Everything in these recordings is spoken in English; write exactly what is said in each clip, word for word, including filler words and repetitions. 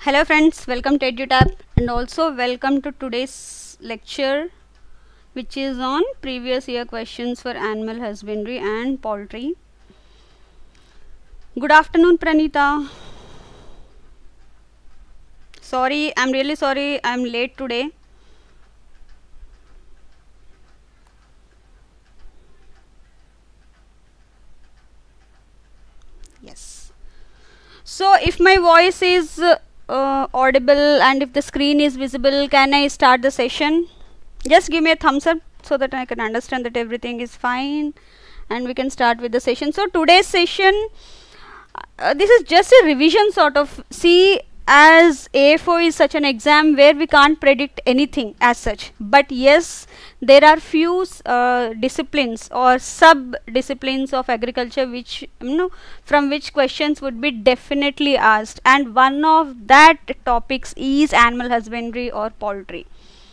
Hello friends, welcome to EduTap and also welcome to today's lecture, which is on previous year questions for animal husbandry and poultry. Good afternoon, Pranita. Sorry, I'm really sorry I'm late today. Yes. So if my voice is uh, uh, audible and if the screen is visible, can I start the session? Just give me a thumbs up so that I can understand that everything is fine and we can start with the session. So today's session, uh, this is just a revision sort of. See, as A F O is such an exam where we can't predict anything as such, but yes, there are few uh, disciplines or sub disciplines of agriculture which you know from which questions would be definitely asked, and one of that topics is animal husbandry or poultry.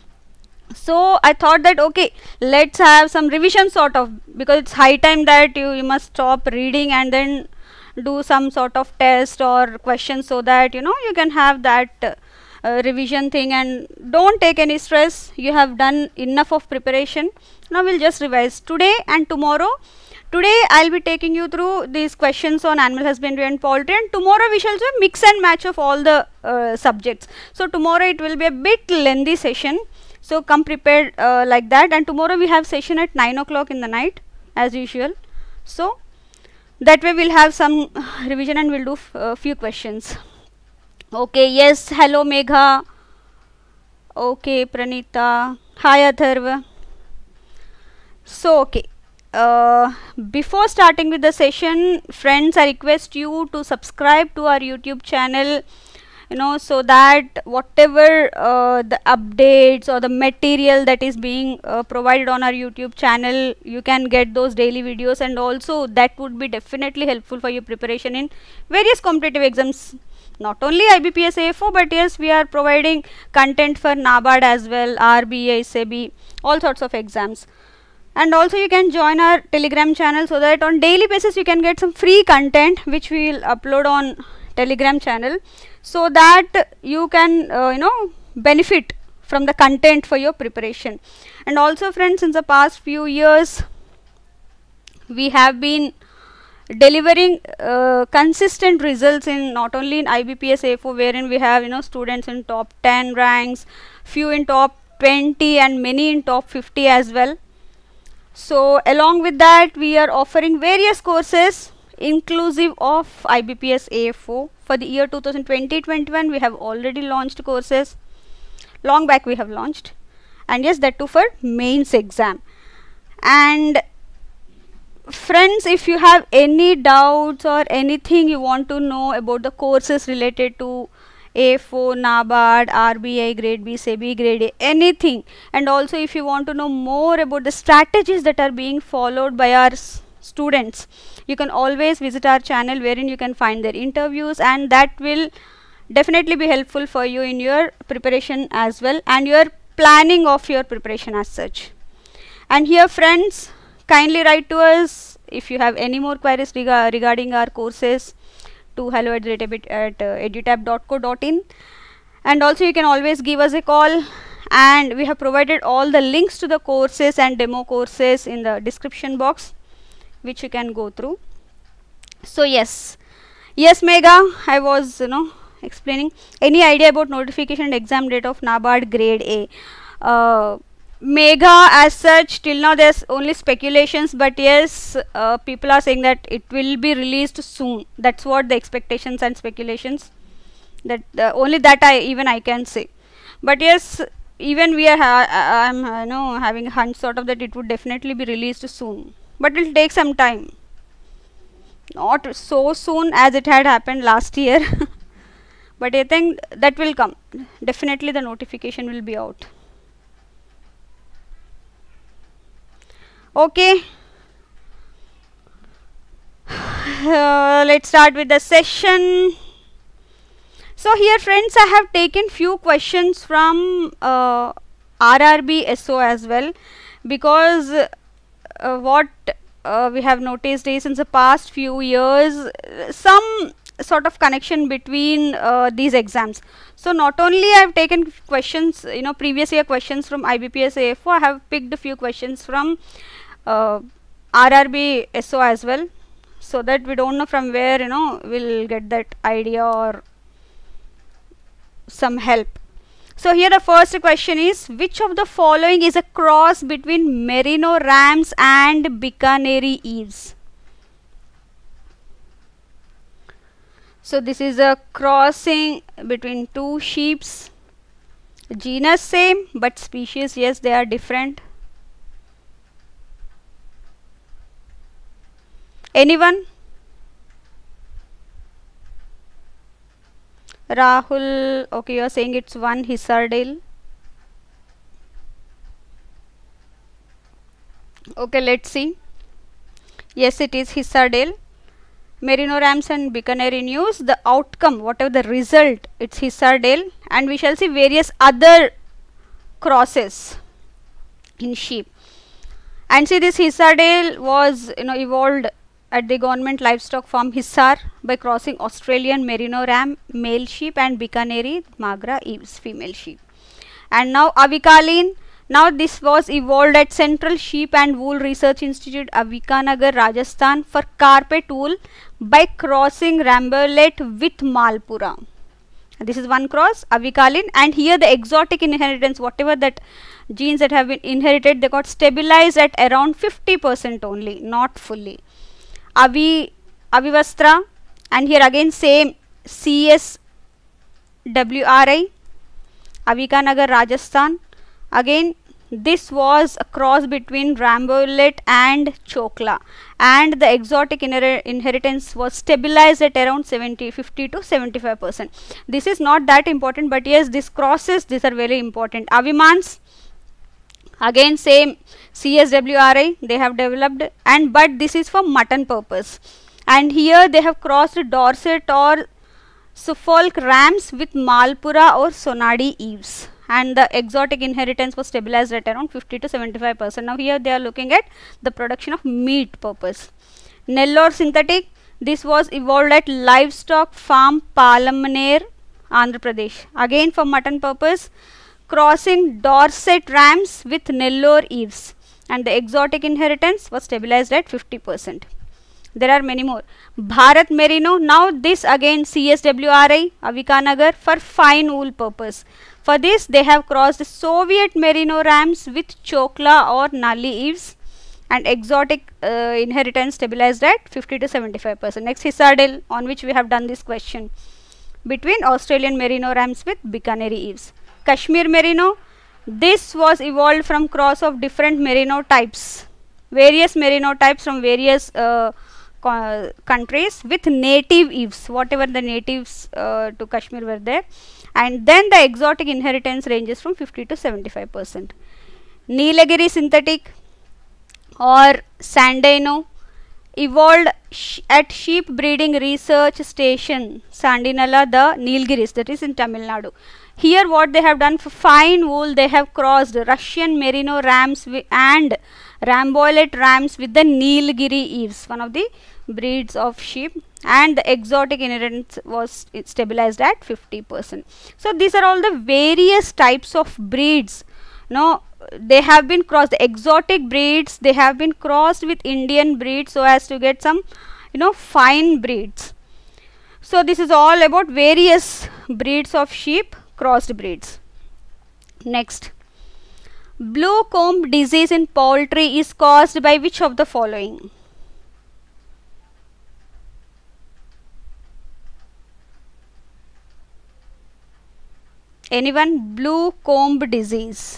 So I thought that okay, let's have some revision sort of, because it's high time that you, you must stop reading and then do some sort of test or question, so that you know you can have that uh, uh, revision thing, and don't take any stress. You have done enough of preparation. Now we'll just revise today and tomorrow. Today I'll be taking you through these questions on animal husbandry and poultry, and tomorrow we shall do a mix and match of all the uh, subjects. So tomorrow it will be a bit lengthy session, so come prepared uh, like that. And tomorrow we have session at nine o'clock in the night as usual, so that way we'll have some revision and we'll do a uh, few questions. Okay, yes, hello Megha. Okay, Pranita. Hi Atharva. So okay, uh, before starting with the session, friends, I request you to subscribe to our YouTube channel, you know, so that whatever uh, the updates or the material that is being uh, provided on our YouTube channel, you can get those daily videos, and also that would be definitely helpful for your preparation in various competitive exams, not only I B P S A F O, but yes, we are providing content for NABARD as well, R B I, SEBI, all sorts of exams. And also you can join our Telegram channel, so that on daily basis you can get some free content which we will upload on Telegram channel, so that you can uh, you know benefit from the content for your preparation. And also friends, in the past few years we have been delivering uh, consistent results in not only in I B P S A F O, wherein we have you know students in top ten ranks, few in top twenty, and many in top fifty as well. So along with that, we are offering various courses inclusive of I B P S A F O. For the year two thousand twenty twenty-one, we have already launched courses. Long back we have launched, and yes, that too for mains exam. And friends, if you have any doubts or anything you want to know about the courses related to A F O, NABARD, R B I, Grade B, SEBI, Grade A, anything, and also if you want to know more about the strategies that are being followed by our students, you can always visit our channel, wherein you can find their interviews, and that will definitely be helpful for you in your preparation as well, and your planning of your preparation as such. And here friends, kindly write to us if you have any more queries rega regarding our courses to hello at edutap dot co dot in, and also you can always give us a call, and we have provided all the links to the courses and demo courses in the description box, which you can go through. So yes, yes Megha, I was you know explaining. Any idea about notification and exam date of NABARD Grade A? Uh, Megha, as such, till now there's only speculations, but yes, uh, people are saying that it will be released soon. That's what the expectations and speculations, that uh, only that I even I can say. But yes, even we are ha I'm uh, you know having a hunch sort of that it would definitely be released soon, but it will take some time, not so soon as it had happened last year. But I think that will come, definitely the notification will be out. Okay, uh, let's start with the session. So here friends, I have taken few questions from uh, R R B S O as well, because uh, what uh, we have noticed is in the past few years, some sort of connection between uh, these exams. So not only I have taken questions, you know, previous year questions from I B P S A F O, I have picked a few questions from uh, R R B S O as well, so that we don't know from where, you know, we'll get that idea or some help. So here the first question is, which of the following is a cross between Merino rams and Bikaneri eaves? So this is a crossing between two sheeps, genus same but species, yes, they are different. Anyone? Rahul, okay, you are saying it's one Hisardale. Okay, let's see. Yes, it is Hisardale. Merino rams and Bikaneri ewes, the outcome, whatever the result, it's Hisardale, and we shall see various other crosses in sheep. And see, this Hisardale was, you know, evolved at the government livestock farm Hisar by crossing Australian Merino ram male sheep and Bikaneri Magra eaves female sheep. And now Avikaleen, now this was evolved at Central Sheep and Wool Research Institute, Avikanagar, Rajasthan, for carpet wool by crossing Ramberlet with Malpura. This is one cross, Avikaleen, and here the exotic inheritance, whatever that genes that have been inherited, they got stabilized at around fifty percent only, not fully. Avi, Avivastra, and here again same C S W R I, Avikanagar, Rajasthan. Again, this was a cross between Ramberlet and Chokla, and the exotic inher inheritance was stabilized at around seventy, fifty to seventy-five percent. This is not that important, but yes, these crosses, these are very important. Avimans, again same C S W R I, they have developed, and but this is for mutton purpose. And here they have crossed Dorset or Suffolk rams with Malpura or Sonadi eaves, and the exotic inheritance was stabilized at around fifty to seventy-five percent. Now here they are looking at the production of meat purpose. Nellore synthetic, this was evolved at livestock farm Palamner, Andhra Pradesh, again for mutton purpose, crossing Dorset rams with Nellore eaves, and the exotic inheritance was stabilized at fifty percent. There are many more. Bharat Merino, now this again C S W R I, Avikanagar, for fine wool purpose. For this they have crossed Soviet Merino rams with Chokla or Nali eaves, and exotic uh, inheritance stabilized at fifty to seventy-five percent. Next, Hisardale, on which we have done this question, between Australian Merino rams with Bikaneri eaves. Kashmir Merino, this was evolved from cross of different Merino types, various Merino types from various uh, countries with native eaves, whatever the natives uh, to Kashmir were there, and then the exotic inheritance ranges from fifty to seventy-five percent. Nilagiri synthetic or Sandino, evolved sh at sheep breeding research station Sandinala, the Nilgiris, that is in Tamil Nadu. Here what they have done, for fine wool they have crossed Russian Merino rams and Rambolet rams with the Nilgiri eaves, one of the breeds of sheep, and the exotic inheritance was stabilized at fifty percent. So these are all the various types of breeds. Now they have been crossed, the exotic breeds, they have been crossed with Indian breeds so as to get some, you know, fine breeds. So this is all about various breeds of sheep, crossed breeds. Next, blue comb disease in poultry is caused by which of the following? Anyone? Blue comb disease.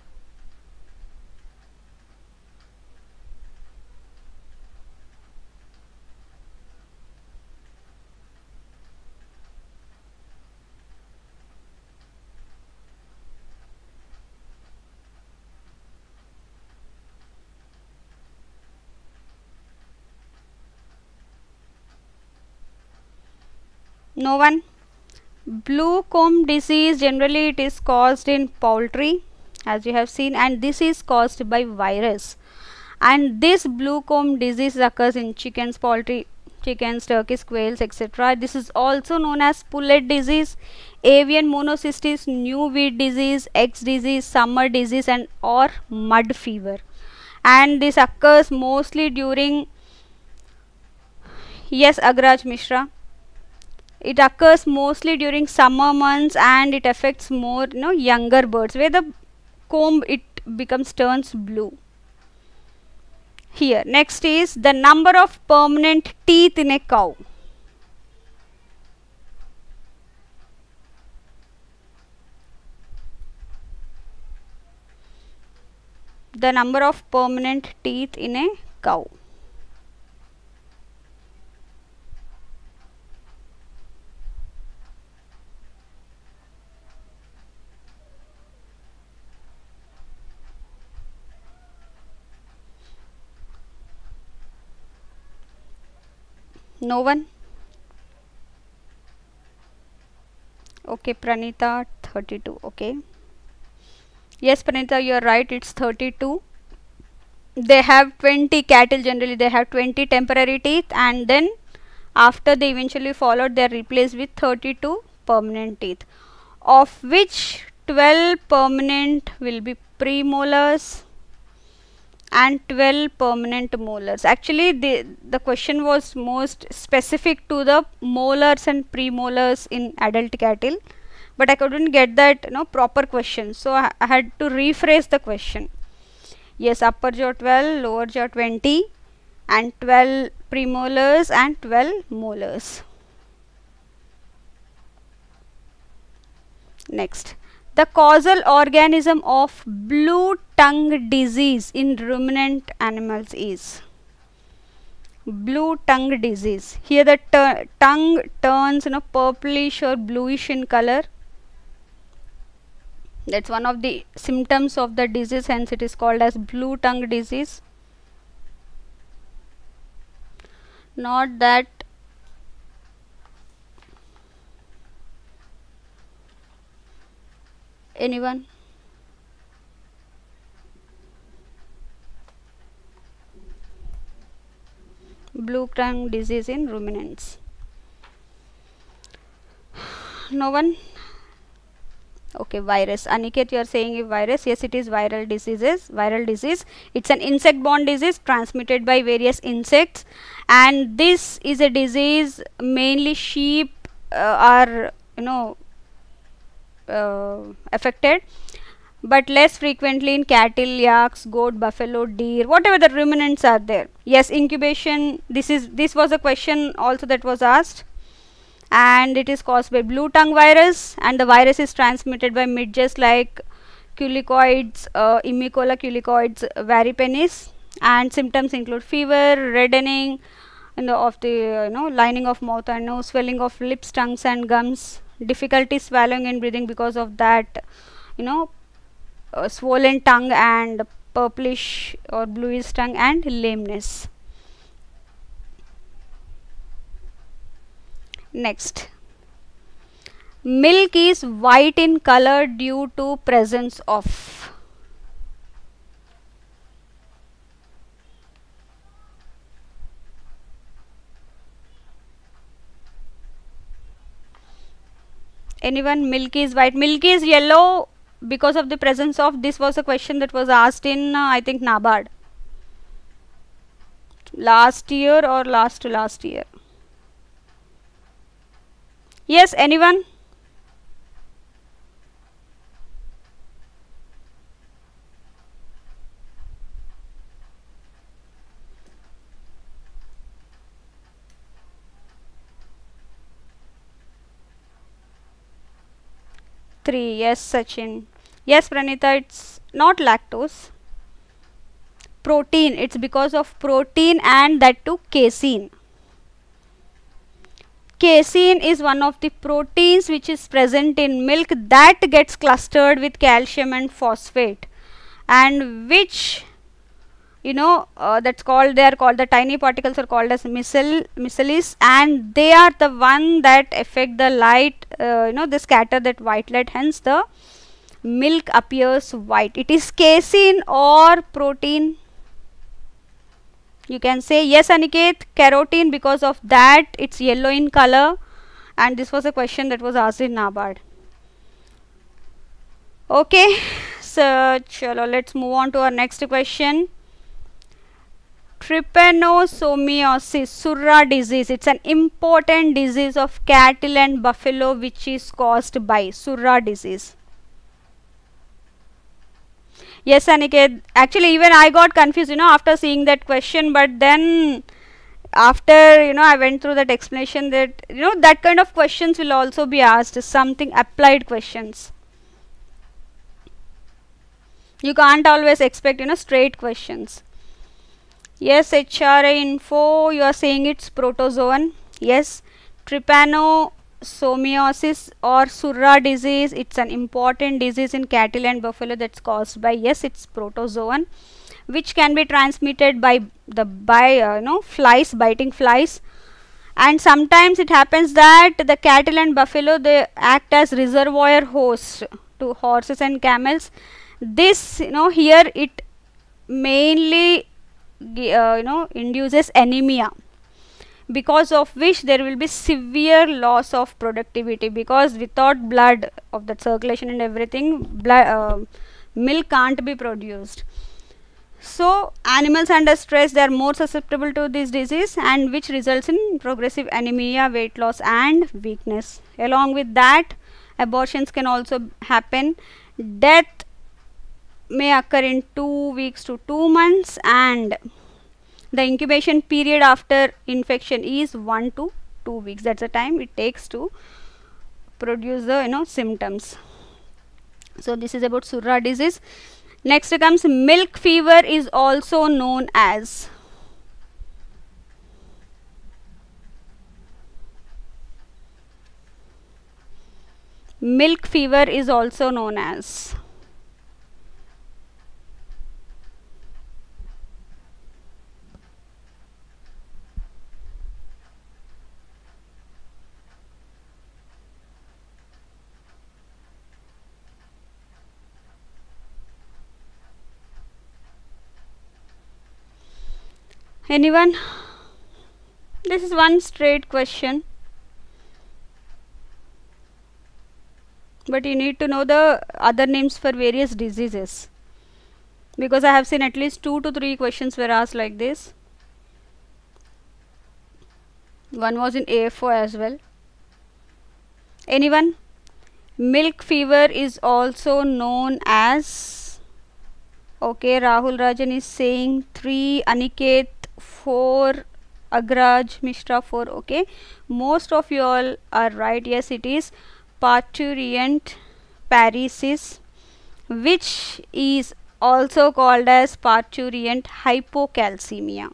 No one? Blue comb disease, generally it is caused in poultry, as you have seen, and this is caused by virus. And this blue comb disease occurs in chickens, poultry, chickens, turkeys, quails, et cetera. This is also known as pullet disease, avian monocystis, new wheat disease, X disease, summer disease, and or mud fever. And this occurs mostly during, yes, Agraj Mishra, it occurs mostly during summer months, and it affects more, you know, younger birds where the comb it becomes turns blue. Here, next is the number of permanent teeth in a cow. The number of permanent teeth in a cow. No one? Okay, Pranita, thirty-two. Okay. Yes, Pranita, you are right. It's thirty-two. They have twenty cattle, generally they have twenty temporary teeth, and then after they eventually followed, they are replaced with thirty-two permanent teeth, of which twelve permanent will be premolars and twelve permanent molars. Actually, the, the question was most specific to the molars and premolars in adult cattle, but I couldn't get that, you know, proper question, so I, I had to rephrase the question. Yes, upper jaw twelve, lower jaw twenty, and twelve premolars and twelve molars. Next, the causal organism of blue tongue disease in ruminant animals is blue tongue disease. Here the tongue turns, you know, purplish or bluish in color. That's one of the symptoms of the disease, hence it is called as blue tongue disease. Not that anyone? Blue tongue disease in ruminants. No one? Okay, virus. Aniket, you are saying if virus. Yes, it is viral diseases. Viral disease. It's an insect-borne disease transmitted by various insects, and this is a disease mainly sheep uh, are, you know, uh, affected, but less frequently in cattle, yaks, goat, buffalo, deer, whatever the ruminants are there. Yes, incubation. This is this was a question also that was asked. And it is caused by blue tongue virus, and the virus is transmitted by midges like culicoides, uh, Imicola culicoides varipenis, and symptoms include fever, reddening in the of the uh, you know lining of mouth and nose, swelling of lips, tongues, and gums, difficulty swallowing and breathing because of that, you know, uh, swollen tongue and purplish or bluish tongue, and lameness. Next, milk is white in color due to presence of anyone? Milk is white. Milk is yellow because of the presence of. This was a question that was asked in uh, I think NABARD last year or last to last year. Yes, anyone? Three. Yes, Sachin. Yes, Pranita, it's not lactose. Protein. It's because of protein, and that too casein. Casein is one of the proteins which is present in milk that gets clustered with calcium and phosphate, and which, you know, uh, that's called, they are called, the tiny particles are called as micelle, micelles, and they are the one that affect the light, uh, you know, they scatter that white light, hence the milk appears white. It is casein or protein. You can say yes, Aniket, carotene, because of that it's yellow in color, and this was a question that was asked in NABARD. Okay, so chalo, let's move on to our next question. Trypanosomiasis, Surra disease. It's an important disease of cattle and buffalo which is caused by Surra disease. Yes, Aniket. Actually, even I got confused, you know, after seeing that question. But then, after, you know, I went through that explanation that, you know, that kind of questions will also be asked. Something applied questions. You can't always expect, you know, straight questions. Yes, H R A info, you are saying it's protozoan. Yes, trypanosomiasis or Surra disease, it's an important disease in cattle and buffalo that's caused by, yes, it's protozoan, which can be transmitted by the by uh, you know flies, biting flies. And sometimes it happens that the cattle and buffalo, they act as reservoir hosts to horses and camels. This, you know, here it mainly uh, you know induces anemia, because of which there will be severe loss of productivity, because without blood of that circulation and everything, blood uh, milk can't be produced. So animals under stress, they are more susceptible to this disease, and which results in progressive anemia, weight loss and weakness. Along with that, abortions can also happen. Death may occur in two weeks to two months, and the incubation period after infection is one to two weeks. That's the time it takes to produce the, you know, symptoms. So this is about Surra disease. Next comes milk fever, is also known as. Milk fever is also known as. Anyone? This is one straight question, but you need to know the other names for various diseases, because I have seen at least two to three questions were asked like this. One was in A F O as well. Anyone? Milk fever is also known as. Okay, Rahul Rajan is saying three, Aniket four, Agraj Mishra four. Okay, most of you all are right. Yes, it is Parturient paresis, which is also called as Parturient hypocalcemia.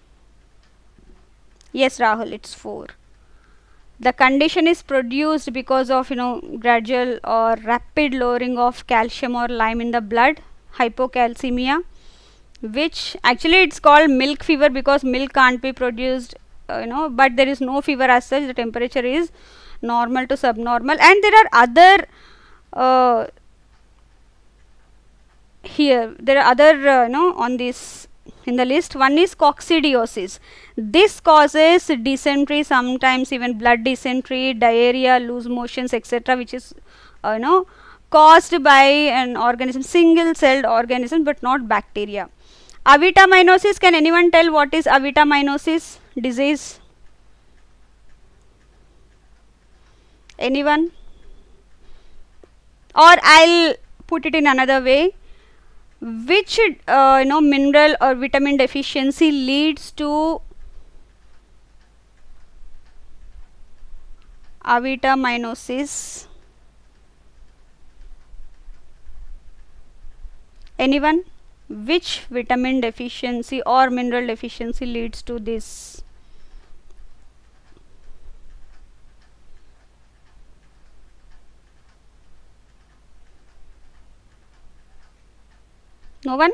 Yes, Rahul, it's four. The condition is produced because of, you know, gradual or rapid lowering of calcium or lime in the blood, hypocalcemia, which actually it's called milk fever because milk can't be produced, uh, you know, but there is no fever as such. The temperature is normal to subnormal, and there are other uh, here there are other uh, you know on this in the list. One is coccidiosis. This causes dysentery, sometimes even blood dysentery, diarrhea, loose motions, etc., which is uh, you know caused by an organism, single celled organism, but not bacteria. Avitaminosis, can anyone tell what is avitaminosis disease? Anyone? Or I'll put it in another way. Which uh, you know mineral or vitamin deficiency leads to avitaminosis? Anyone? Which vitamin deficiency or mineral deficiency leads to this? No one?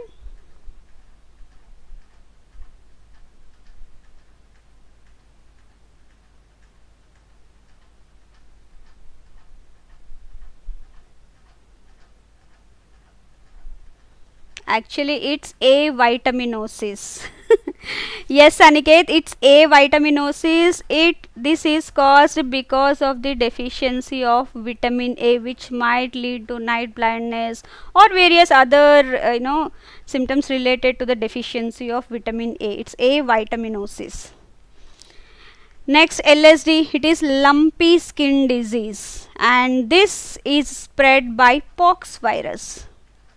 Actually, it's A vitaminosis. Yes, Aniket, it's A vitaminosis. It this is caused because of the deficiency of vitamin A, which might lead to night blindness or various other uh, you know symptoms related to the deficiency of vitamin A. It's A vitaminosis. Next, L S D, it is lumpy skin disease, and this is spread by pox virus.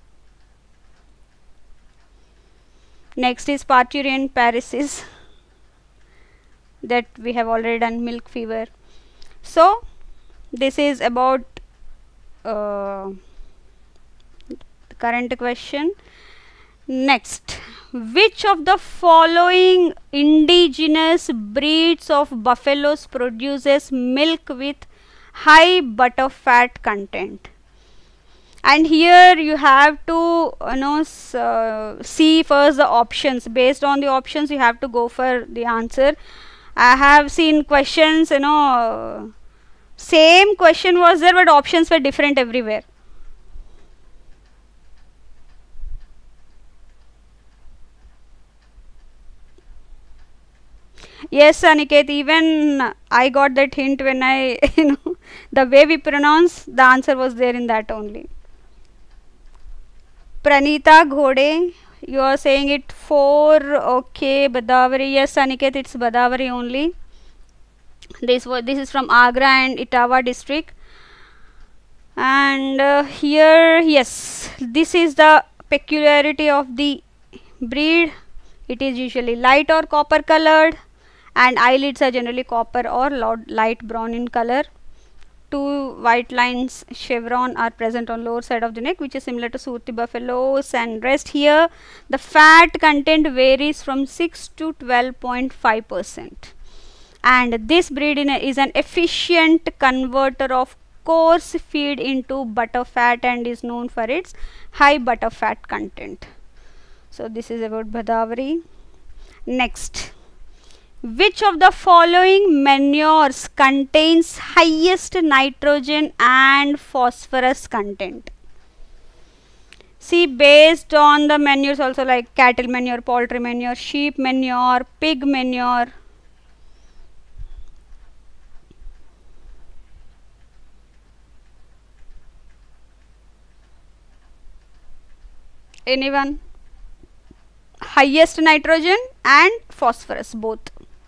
Next is parturient paresis, that we have already done, milk fever. So this is about uh, the current question. Next, which of the following indigenous breeds of buffaloes produces milk with high butter fat content? And here you have to you know uh, see first the options. Based on the options you have to go for the answer. I have seen questions, you know uh, same question was there, but options were different everywhere. Yes, Aniket, even I got that hint when I you know the way we pronounce, the answer was there in that only. Pranita Ghode, you are saying it four. Okay, Badavari. Yes, Aniket, it's Badavari only. This was this is from Agra and Etawah district. And uh, here, yes, this is the peculiarity of the breed. It is usually light or copper colored, and eyelids are generally copper or light brown in color. Two white lines chevron are present on lower side of the neck, which is similar to Surti buffaloes, and rest here the fat content varies from six to twelve point five percent. And this breed in a, is an efficient converter of coarse feed into butter fat and is known for its high butter fat content. So this is about Badavari. Next, which of the following manures contains highest nitrogen and phosphorus content? See, based on the manures also, like cattle manure, poultry manure, sheep manure, pig manure. Anyone? Highest nitrogen and phosphorus both.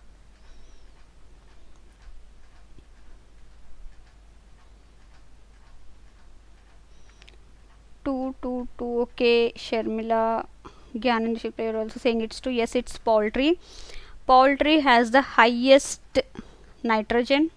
Two, two, two. Okay, Sharmila, Gyananship, you are also saying it's two. Yes, it's poultry. Poultry has the highest nitrogen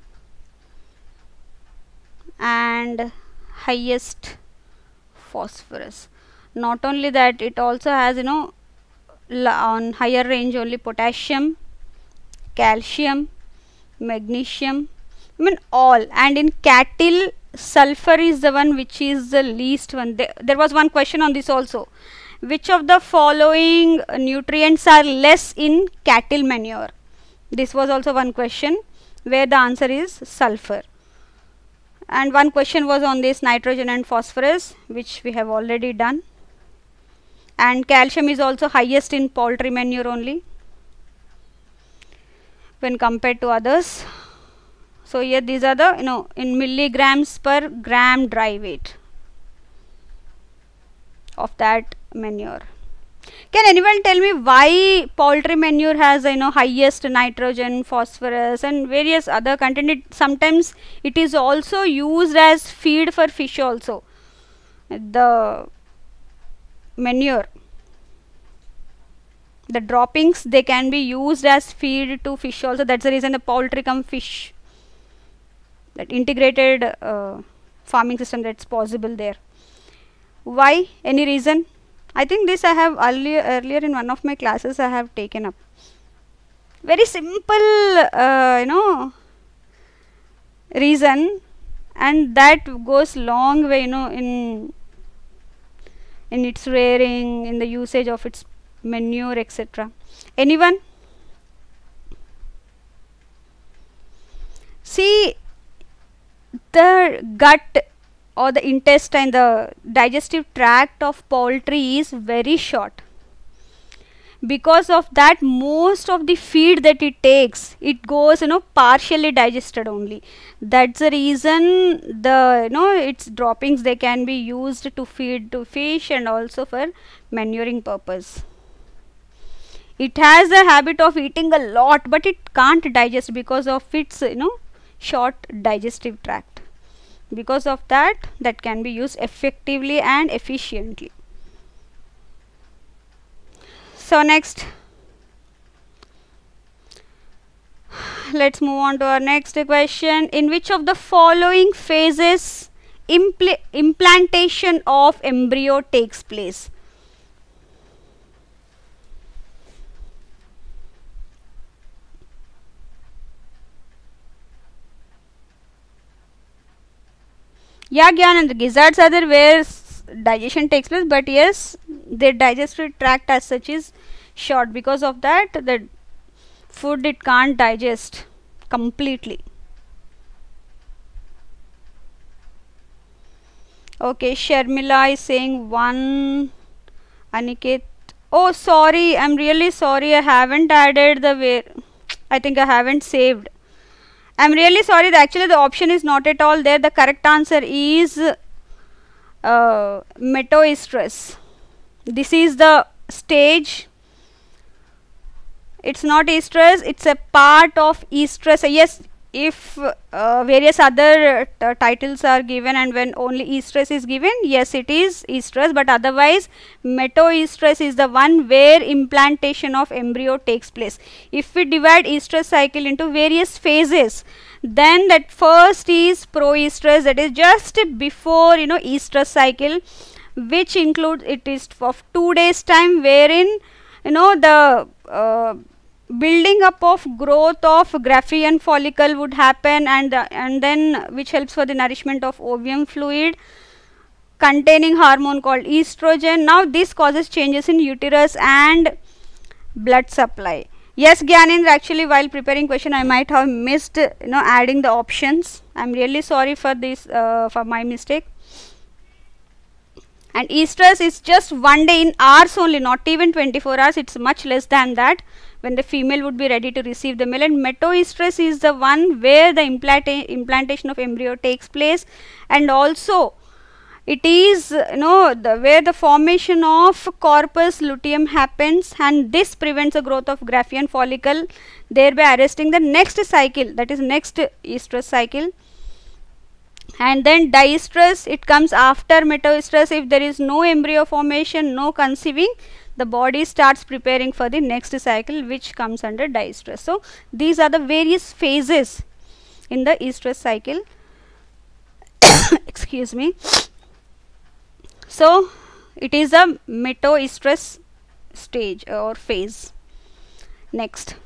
and highest phosphorus. Not only that, it also has, you know, on higher range only potassium, calcium, magnesium, I mean all. And in cattle, sulfur is the one which is the least one. There, there was one question on this also. Which of the following nutrients are less in cattle manure? This was also one question where the answer is sulfur. And one question was on this nitrogen and phosphorus, which we have already done. And calcium is also highest in poultry manure only when compared to others. So here these are the, you know, in milligrams per gram dry weight of that manure. Can anyone tell me why poultry manure has, you know, highest nitrogen, phosphorus and various other content? It, sometimes it is also used as feed for fish also. The manure, the droppings, they can be used as feed to fish also. That's the reason the poultry come fish, that integrated uh, farming system that's possible there. Why? Any reason? I think this I have earlier earlier in one of my classes I have taken up. Very simple uh, you know reason, and that goes long way, you know, in in its rearing, in the usage of its manure, et cetera. Anyone? See, the gut or the intestine, the digestive tract of poultry is very short. because of that most of the feed that it takes, it goes, you know, partially digested only. That's the reason the, you know, its droppings, they can be used to feed to fish and also for manuring purpose. It has a habit of eating a lot, but it can't digest because of its, you know, short digestive tract. Because of that, that can be used effectively and efficiently. So next, let's move on to our next question. In which of the following phases impl implantation of embryo takes place? Yeah, Gyan, the gizzards are there where digestion takes place, but yes, their digestive tract as such is short. Because of that, the food it can't digest completely. Okay, Sharmila is saying one. Aniket, oh sorry, I'm really sorry, I haven't added the way. I think I haven't saved. I'm really sorry, the actually the option is not at all there. The correct answer is uh, metoestrus. This is the stage. It's not estrus, it's a part of estrus. Yes, if uh, various other uh, titles are given and when only estrus is given, yes, it is estrus, but otherwise metoestrus is the one where implantation of embryo takes place. If we divide estrus cycle into various phases, then that first is proestrus, that is just before, you know, estrus cycle, which includes, it is of two days time, wherein, you know, the uh, building up of growth of Graafian follicle would happen, and uh, and then which helps for the nourishment of ovum fluid containing hormone called estrogen. Now this causes changes in uterus and blood supply. Yes, Gyanendra, actually while preparing question I might have missed, you know, adding the options. I'm really sorry for this, uh, for my mistake. And estrus is just one day, in hours only, not even twenty-four hours, it's much less than that, when the female would be ready to receive the male. And metoestrus is the one where the implanta implantation of embryo takes place, and also it is, you know, the where the formation of corpus luteum happens, and this prevents the growth of Graafian follicle, thereby arresting the next cycle, that is next estrus cycle. And then diestrus, it comes after metoestrus. If there is no embryo formation, no conceiving, the body starts preparing for the next cycle, which comes under diestrus. So these are the various phases in the estrus cycle. Excuse me. So it is a metoestrus stage or phase. Next,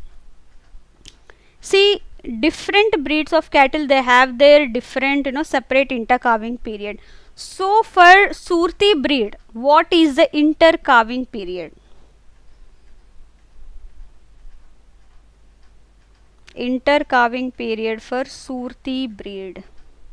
see, different breeds of cattle, they have their different, you know, separate intercalving period. So for Surti breed, what is the intercalving period? Intercalving period for Surti breed.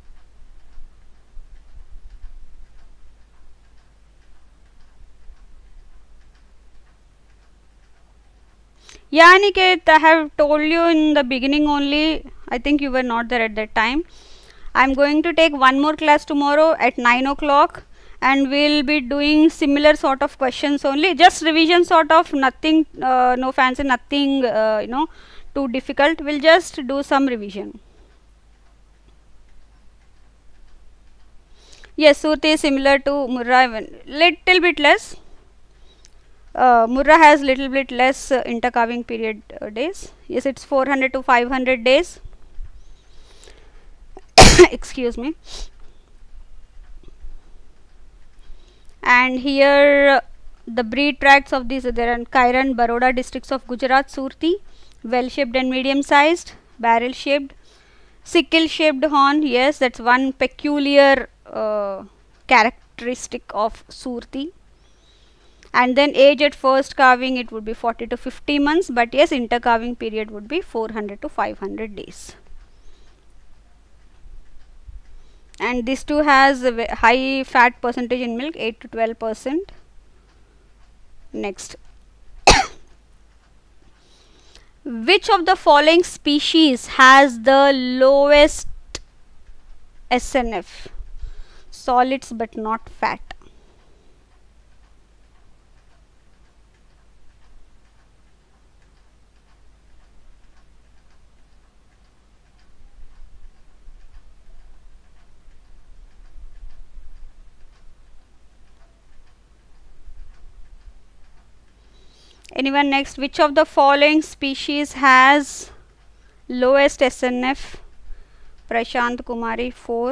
Yeah, Aniket, I have told you in the beginning only. I think you were not there at that time. I am going to take one more class tomorrow at nine o'clock, and we will be doing similar sort of questions only. Just revision sort of, nothing, uh, no fancy, nothing, uh, you know, too difficult. We will just do some revision. Yes, Surti is similar to Murrah, even little bit less. Uh, Murrah has little bit less uh, intercalving period uh, days. Yes, it's four hundred to five hundred days. Excuse me. And here uh, the breed tracts of these, there are Kairan, Baroda districts of Gujarat, Surti, well shaped and medium sized, barrel shaped, sickle shaped horn. Yes, that's one peculiar uh, characteristic of Surti. And then age at first calving, it would be forty to fifty months, but yes, intercalving period would be four hundred to five hundred days. And this too has a high fat percentage in milk, eight to twelve percent. Next. Which of the following species has the lowest S N F? Solids but not fat. Anyone next? Which of the following species has lowest S N F? Prashant Kumari, four.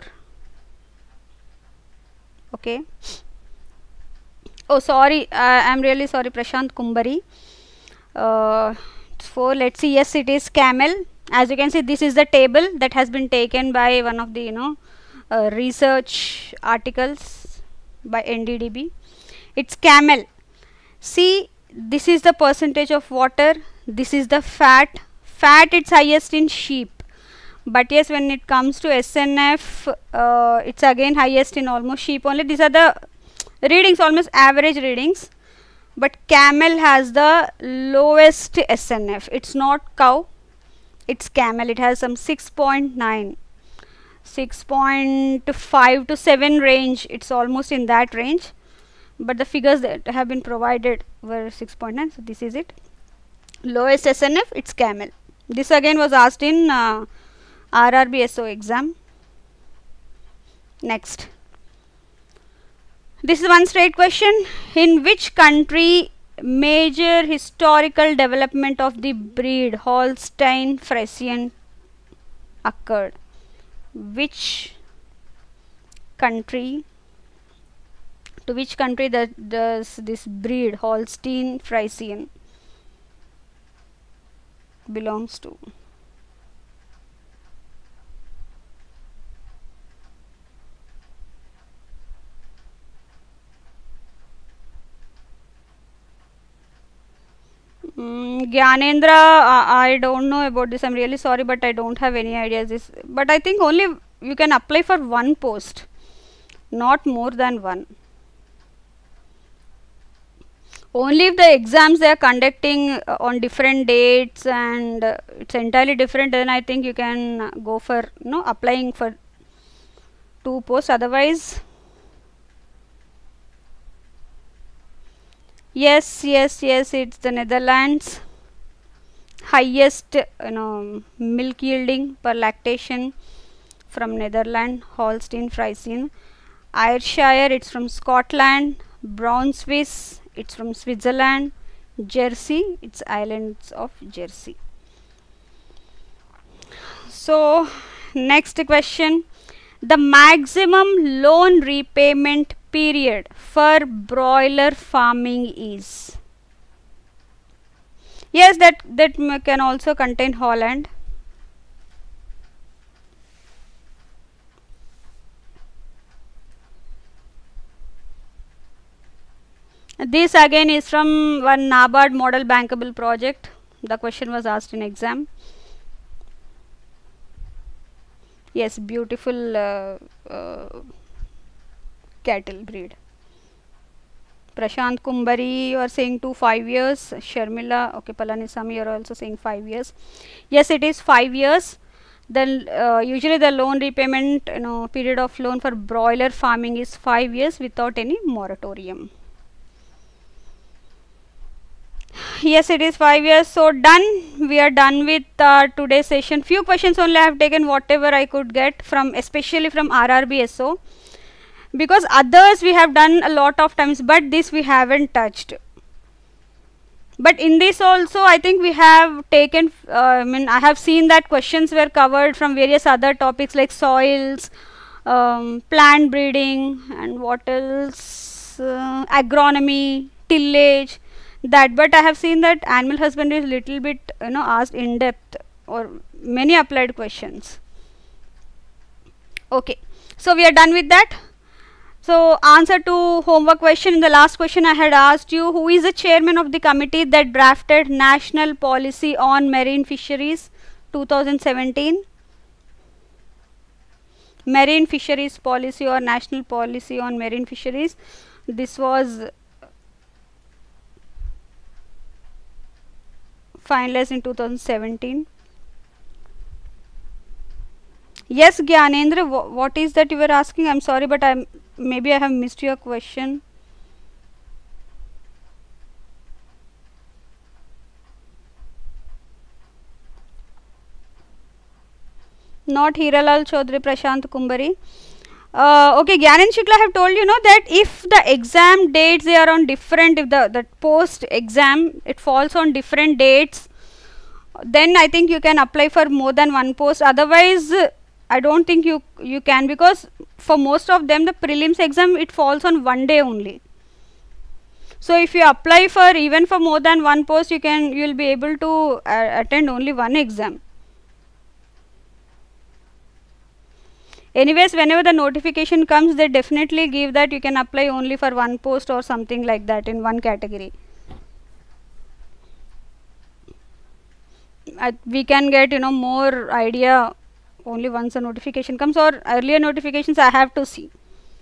Okay. Oh, sorry. Uh, I'm really sorry, Prashant Kumbari. Uh, four. Let's see. Yes, it is camel. As you can see, this is the table that has been taken by one of the you know uh, research articles by N D D B. It's camel. See, this is the percentage of water. This is the fat. Fat it's highest in sheep. But yes, when it comes to S N F, uh, it's again highest in almost sheep only. These are the readings, almost average readings. But camel has the lowest S N F. It's not cow, it's camel. It has some six point nine, six point five to seven range. It's almost in that range. But the figures that have been provided were six point nine. So this is it. Lowest S N F, it's camel. This again was asked in uh, R R B S O exam. Next. This is one straight question. In which country major historical development of the breed Holstein Friesian occurred? Which country, to which country that does this breed Holstein Friesian belongs to? Mm, Gyanendra, uh, I don't know about this. I'm really sorry, but I don't have any ideas. This, but I think only you can apply for one post, not more than one. Only if the exams they are conducting uh, on different dates and uh, it's entirely different, then I think you can uh, go for you know applying for two posts. Otherwise, yes, yes, yes, it's the Netherlands. Highest you know milk yielding per lactation from Netherlands, Holstein Friesian. Ayrshire, it's from Scotland. Brown Swiss, it's from Switzerland. Jersey, it's islands of Jersey. So next question, the maximum loan repayment period for broiler farming is? Yes, that that can also contain Holland. This again is from one NABARD model bankable project. The question was asked in exam. Yes, beautiful uh, uh, cattle breed. Prashant Kumbari, you are saying two five years. Sharmila, okay, Palanisamy, you are also saying five years. Yes, it is five years. Then uh, usually the loan repayment, you know, period of loan for broiler farming is five years without any moratorium. Yes, it is five years. So done. We are done with uh, today's session. Few questions only I have taken, whatever I could get from, especially from R R B S O, because others we have done a lot of times, but this we haven't touched. But in this also I think we have taken, uh, I mean I have seen that questions were covered from various other topics like soils, um, plant breeding, and what else, uh, agronomy, tillage, that. But I have seen that animal husbandry is little bit you know asked in depth or many applied questions. Okay, so we are done with that. So answer to homework question. In the last question I had asked you, who is the chairman of the committee that drafted National Policy on Marine Fisheries two thousand seventeen? Marine Fisheries Policy or National Policy on Marine Fisheries. This was finalized in two thousand seventeen. Yes, Gyanendra, wh what is that you were asking? I'm sorry, but I'm maybe I have missed your question. Not Hiralal Chaudhary, Prashant Kumbari. Uh, okay, Gyanan Shukla, I have told you know that if the exam dates they are on different, if the, the post exam it falls on different dates, then I think you can apply for more than one post. Otherwise, uh, I don't think you you can, because for most of them the prelims exam it falls on one day only. So if you apply for even for more than one post, you can you will be able to uh, attend only one exam. Anyways, whenever the notification comes, they definitely give that you can apply only for one post or something like that in one category. Uh, we can get you know more idea only once a notification comes, or earlier notifications I have to see.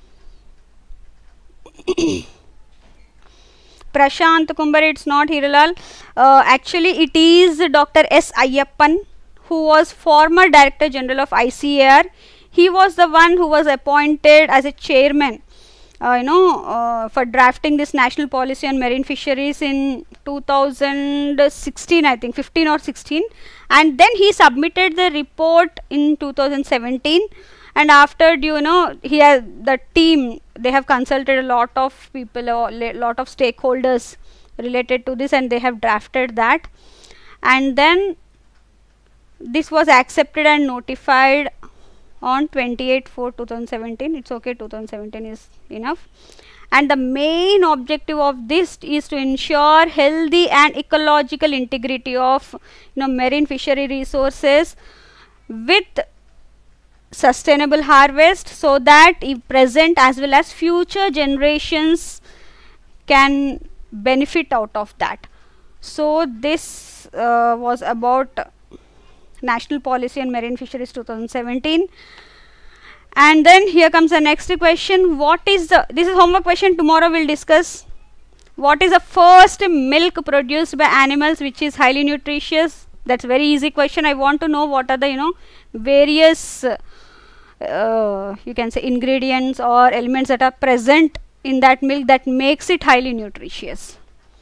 Prashant Kumbari, it's not Hiralal. Uh, actually, it is Doctor S. Ayyappan, who was former Director General of I C A R. He was the one who was appointed as a chairman, uh, you know, uh, for drafting this national policy on marine fisheries in two thousand sixteen, I think, fifteen or sixteen. And then he submitted the report in two thousand seventeen. And after, you know, he has the team, they have consulted a lot of people, a lot of stakeholders related to this, and they have drafted that. And then this was accepted and notified on twenty-eighth four two thousand seventeen. It's okay, two thousand seventeen is enough. And the main objective of this is to ensure healthy and ecological integrity of you know marine fishery resources with sustainable harvest, so that present as well as future generations can benefit out of that. So this uh, was about National Policy on Marine Fisheries two thousand seventeen. And then here comes the next question. What is the, this is homework question, tomorrow we'll discuss. What is the first milk produced by animals which is highly nutritious? That's very easy question. I want to know what are the you know various uh, uh, you can say ingredients or elements that are present in that milk that makes it highly nutritious.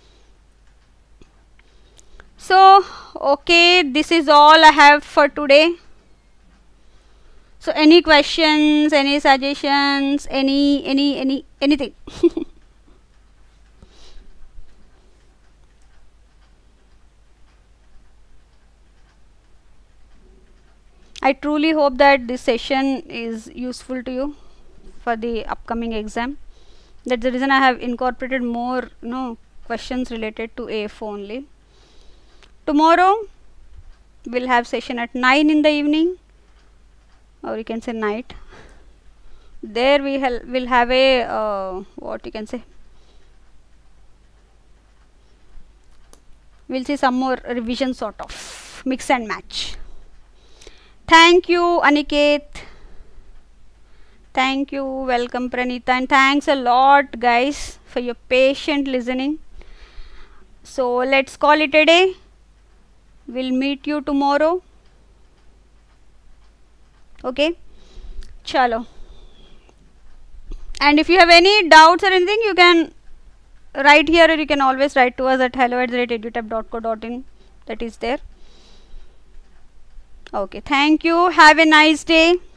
So okay, this is all I have for today. So any questions, any suggestions, any any any anything? I truly hope that this session is useful to you for the upcoming exam. That's the reason I have incorporated more you know questions related to A F O only. Tomorrow we'll have session at nine in the evening, or you can say night. There we will have a uh, what you can say, we'll see some more revision sort of mix and match. Thank you Aniket, thank you, welcome Pranita, and thanks a lot guys for your patient listening. So let's call it a day. We'll meet you tomorrow. Okay, chalo. And if you have any doubts or anything, you can write here, or you can always write to us at hello at the rate edutab dot co dot in. That is there. Okay, thank you. Have a nice day.